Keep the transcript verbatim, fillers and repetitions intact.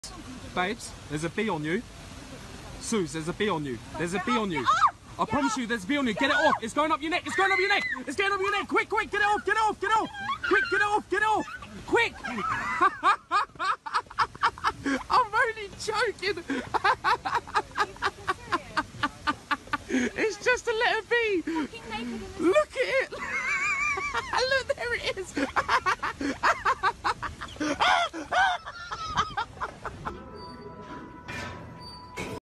Babes, there's a bee on you. Suze, there's a bee on you. There's a bee on you. I promise you, there's a bee on you. Get it off. It's going up your neck. It's going up your neck. It's getting up your neck. Quick, quick, get it off. Get it off. Get it off. Quick, get it off. Get it off. Quick. I'm only joking. It's just a letter B. Look at it. Look, there it is.